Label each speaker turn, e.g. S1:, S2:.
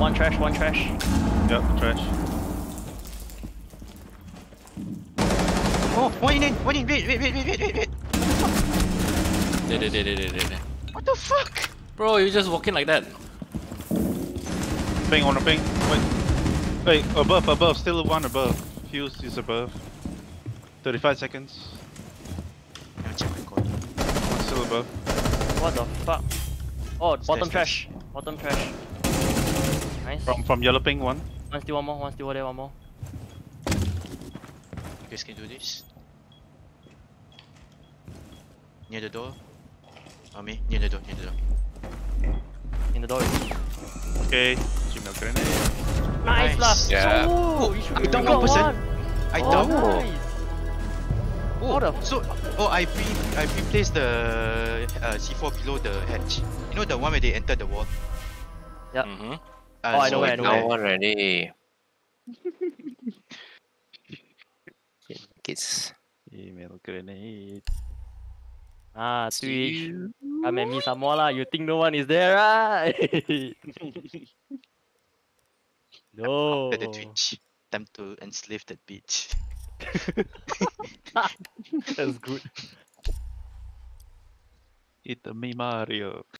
S1: One trash, one trash.
S2: Yep, trash.
S3: Oh, one in, wait. What the fuck?
S4: Bro, you just walking like that.
S2: Ping on a ping. Wait, above, still one above. Fuse is above. 35 seconds.
S3: I'll check my code.
S2: One still above.
S1: What the fuck? Oh, bottom
S3: Stairs.
S1: trash. Bottom trash. Nice.
S2: From yellow ping one.
S1: One still, one more. One still over there, one more.
S3: You guys can do this. Near the door. Oh, me? Near the door.
S1: In the door.
S2: Okay. Shemale grenade.
S1: Nice lah.
S4: Yeah.
S1: Oh, you should
S3: I
S1: you
S3: down
S1: got
S3: 1%.
S1: one.
S3: I
S1: Oh,
S3: down.
S1: nice.
S3: Oh,
S1: What the
S3: so I pre-placed the C4 below the hatch. You know the one where they entered the wall.
S1: Yep.
S4: Mm-hmm.
S1: Oh, I know where, I know
S4: Now
S1: where.
S4: already. Kids.
S2: Shemale grenade.
S1: Ah, Twitch. Come at me some more lah. You think no one is there, right? No.
S3: After the Twitch. Time to enslave that bitch.
S1: That's good.
S2: It's me Mario.